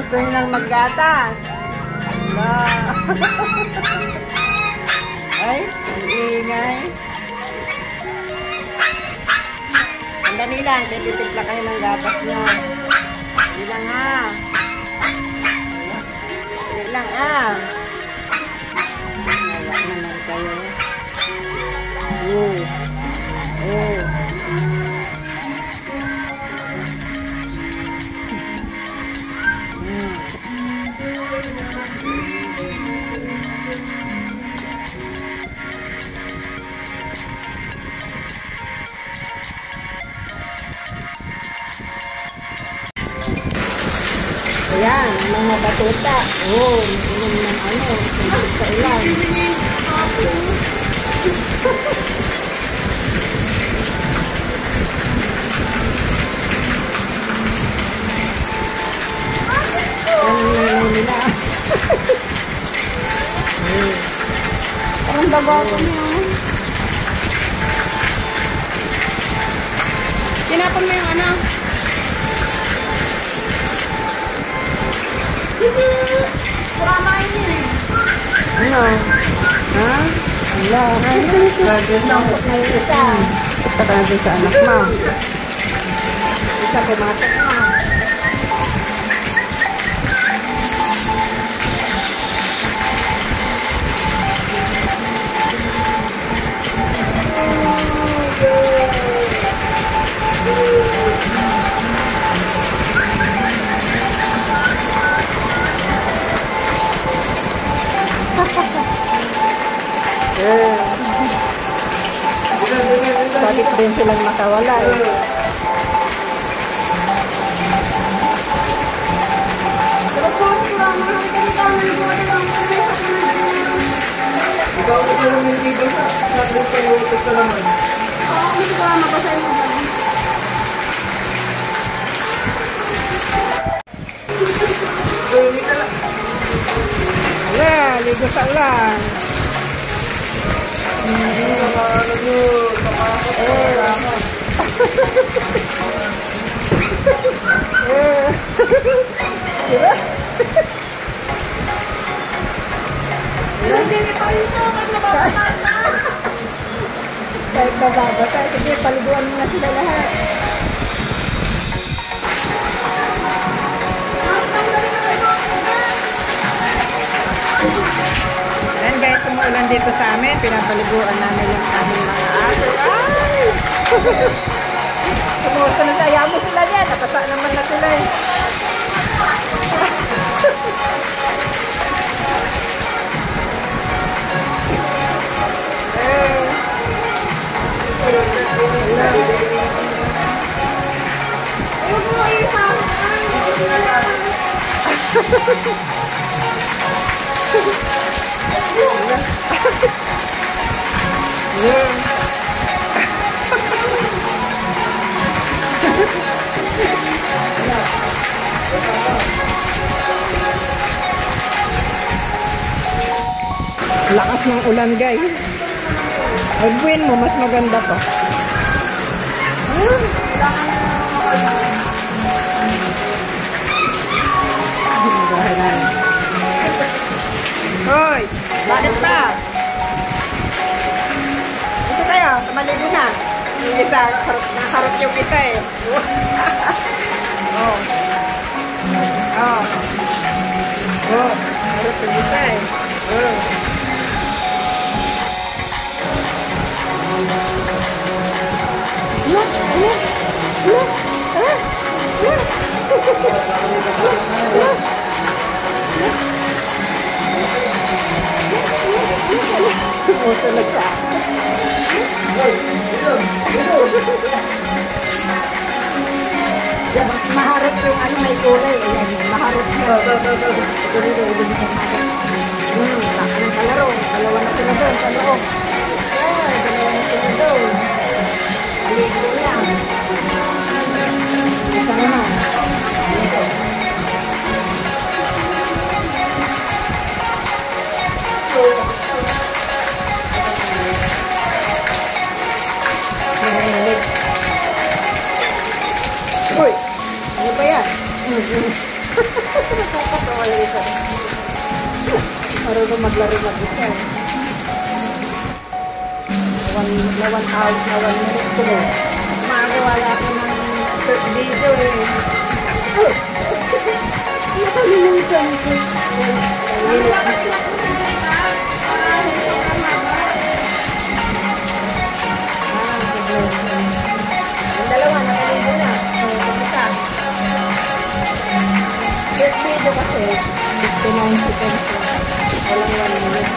Gusto nilang maggatas. Ala. Ay, ang ingay. Sandali lang, tititimpla kayo ng gatas nyo. Hindi lang ha. Hindi lang ha. Wala naman kayo. Oh. Oh. Ayan, mga batuta. Oh, inom ng ano, sa ilan. Ano nila? Parang babago niyo. Tinapon mo yung ano? Kurama yun eh. Ano? Ha? Wala. Graduate na ako na yung isa. Graduate sa anak mo. Isa pumasok na. Bakit din silang makawala eh. Ikaw ito lang yung iba sa sabi sa iyo sa naman. Oo, hindi ko mabasa yung mga. Wala, ligo sa ulan. Kahit bababasa, sige, paliguan mo na sila lahat. Ayan guys, umuulan dito sa amin. Pinapaliguan namin yung aming mga aso. Ay! Kumusta na saya mo sila yan. Nakasa naman na sila eh. Lakas ng ulan guys. Magbuin mo, mas maganda to. Hoy, bakit pa? Ito tayo, maligo na. Yung isa, nakarot yung isa eh. Oh. Oh. Oh, nakarot yung isa eh. Oh. Look, look, look, look, look. Maharap yung ano may kulay. Ayan, maharap siya. Baka ng kalaro. Dalawa na sila doon sa loob. Ay, dalawa na sila doon. Aligo niya. Isa na. Uy, ano ba yan? ako yung isa. Marunong maglaro mag-isa. Lawan out, lawan minute ko eh. Magawala ako ng third video eh. Nakalimutan ko. Ang dalawa, nakaligo na. Isa. Third video kasi, 59 seconds lang. Walang 1 minute.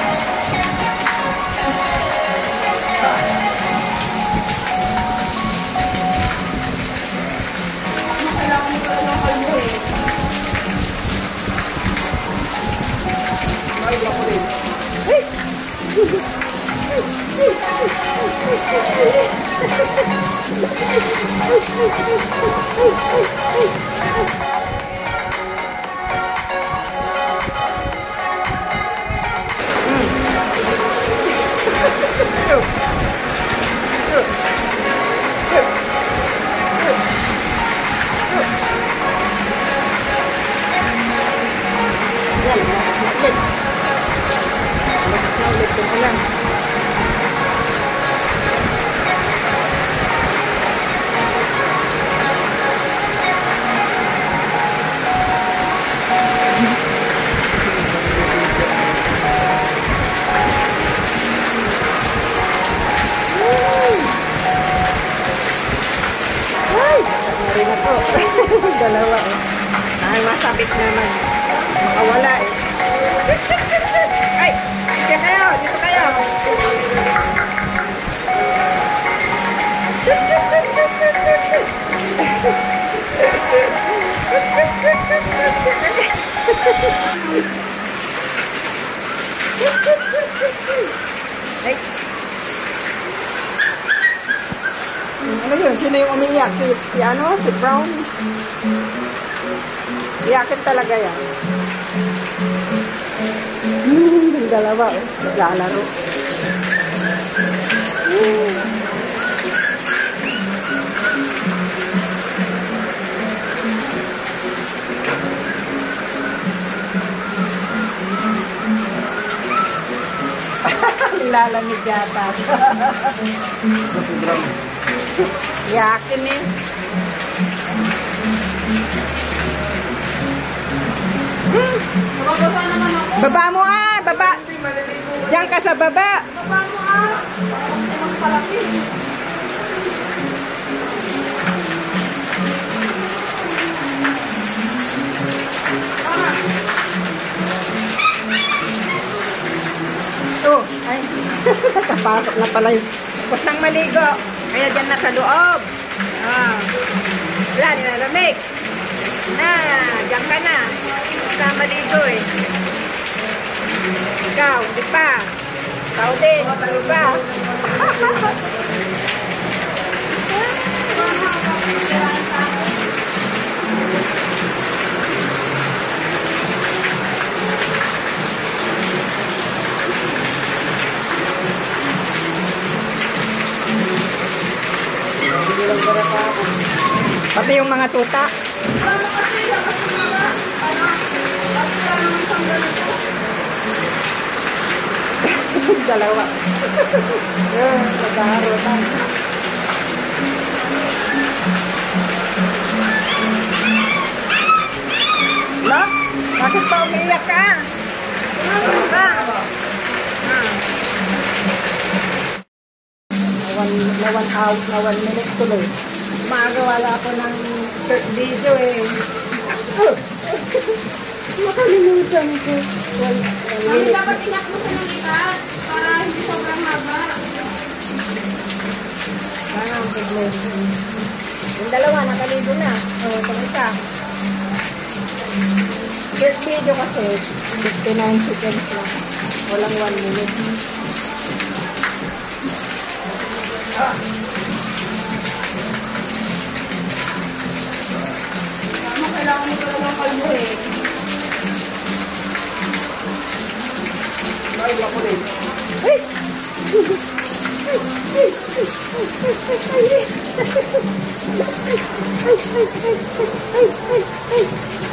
Dalawa eh. Ay, masabit naman. Makawala eh. Ay! Dito kayo! Dito kayo! Ay! Ano yun? Sino yung umiiyak? Si ano? Si Brown? Iyakin talaga yan. Yung dalawa, naglalaro. Nilalamig yata. Yakin eh. Mababasa naman ako. Baba mo ah! Baba! Diyan ka sa baba! Baba mo ah. Ang palaki. Oh, ay. Nakapasok na pala yung tapos nang maligo. Kaya dyan na sa loob. Ah. Wala, nilalamig. Na, dyan ka na. Basta maligo eh. Ikaw, di pa. Ikaw din, di pa. Pati yung mga tuta. Dalawa. Naghaharutan. La? Bakit pa umiiyak ka? Lawan out, lawan minute tuloy. Magawala ako ng third video eh. Makalimutan ko. Mami, dapat inak mo sa nangitat para hindi sobrang haba. Ang problema. Yung dalawa, nakaligo na. O, itong isa. First video kasi, 59 seconds lang. Walang 1 minute. Mama, kailangan mo talaga ng kalbo eh. Ay, ako rin. Ay! Ay!